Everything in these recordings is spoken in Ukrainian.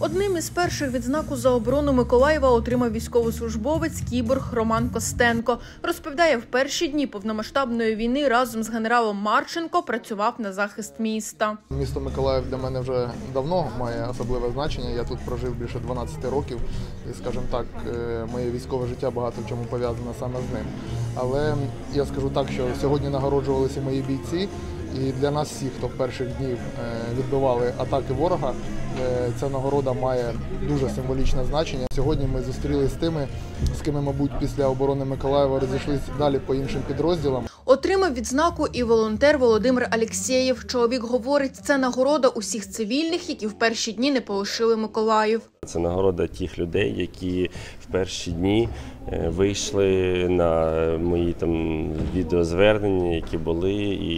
Одним із перших відзнаку за оборону Миколаєва отримав військовослужбовець кіборг Роман Костенко. Розповідає, в перші дні повномасштабної війни разом з генералом Марченко працював на захист міста. Місто Миколаїв для мене вже давно має особливе значення. Я тут прожив більше 12 років і, скажімо так, моє військове життя багато в чому пов'язане саме з ним. Але я скажу так, що сьогодні нагороджувалися мої бійці. І для нас всіх, хто перших днів відбивали атаки ворога, ця нагорода має дуже символічне значення. Сьогодні ми зустрілися з тими, з ким, мабуть, після оборони Миколаєва розійшлися далі по іншим підрозділам. Отримав відзнаку і волонтер Володимир Алєксєєв. Чоловік говорить, це нагорода усіх цивільних, які в перші дні не полишили Миколаїв. Це нагорода тих людей, які в перші дні вийшли на мої відеозвернення, які були,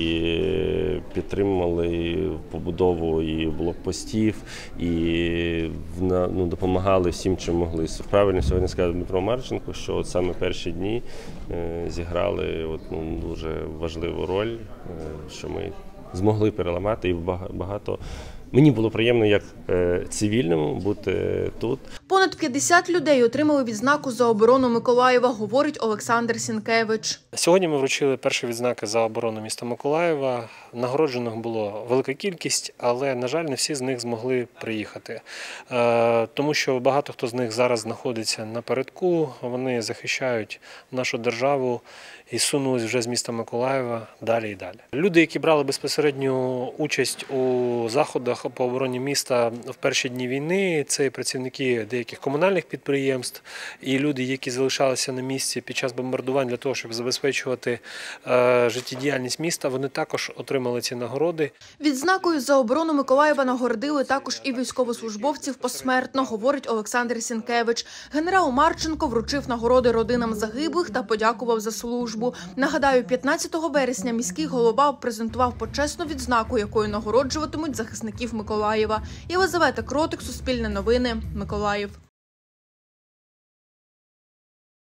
і підтримували побудову і блокпостів, і допомагали всім, чим могли. Правильно сьогодні сказав Дмитро Марченко, що саме перші дні зіграли дуже важливу роль, що ми змогли переламати і багато. Мені було приємно, як цивільному, бути тут. Понад 50 людей отримали відзнаку за оборону Миколаєва, говорить Олександр Сінкевич. Сьогодні ми вручили перші відзнаки за оборону міста Миколаєва. Нагороджених було велика кількість, але, на жаль, не всі з них змогли приїхати. Тому що багато хто з них зараз знаходиться напередку, вони захищають нашу державу і сунулись вже з міста Миколаєва далі і далі. Люди, які брали безпосередню участь у заходах по обороні міста в перші дні війни, це і працівники деяких комунальних підприємств, і люди, які залишалися на місці під час бомбардувань для того, щоб забезпечувати життєдіяльність міста, вони також отримали ці нагороди. Відзнакою за оборону Миколаєва нагородили також і військовослужбовців посмертно, говорить Олександр Сінкевич. Генерал Марченко вручив нагороди родинам загиблих та подякував за службу. Нагадаю, 15 вересня міський голова презентував почесну відзнаку, якою нагороджуватимуть захисників Миколаєва. Єлизавета Кротик, Суспільне новини, Миколаїв.